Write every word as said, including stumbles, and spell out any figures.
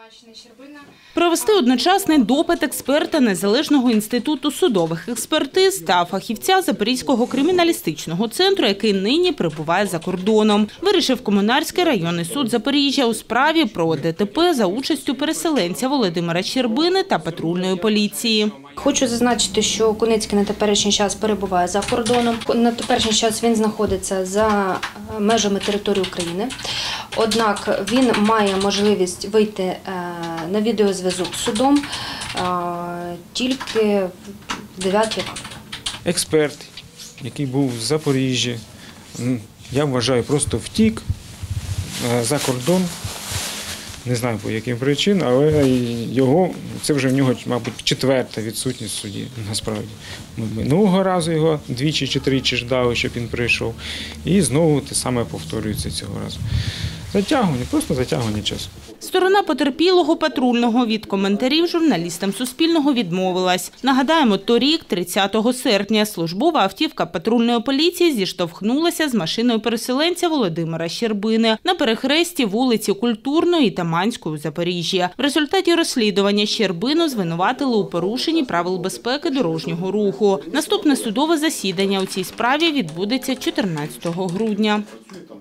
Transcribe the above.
Провести одночасний допит експерта Незалежного інституту судових експертиз та фахівця Запорізького криміналістичного центру, який нині перебуває за кордоном, вирішив Комунарський районний суд Запоріжжя у справі про ДТП за участю переселенця Володимира Щербини та патрульної поліції. Хочу зазначити, що Куницький на теперішній час перебуває за кордоном. На теперішній час він знаходиться за межами території України. Однак він має можливість вийти на відеозв'язок з судом тільки в дев'ятій ранку. Експерт, який був в Запоріжжі, я вважаю, просто втік за кордон. Не знаю, по яким причинам, але його, це вже в нього, мабуть, четверта відсутність в суді, насправді. Ми минулого разу його двічі чи тричі ждали, щоб він прийшов. І знову те саме повторюється цього разу. Затягування, просто затягування часу. Сторона потерпілого патрульного від коментарів журналістам Суспільного відмовилась. Нагадаємо, торік, тридцятого серпня, службова автівка патрульної поліції зіштовхнулася з машиною переселенця Володимира Щербини на перехресті вулиці Культурної і Таманської у Запоріжжі. В результаті розслідування Щербину звинуватили у порушенні правил безпеки дорожнього руху. Наступне судове засідання у цій справі відбудеться чотирнадцятого грудня.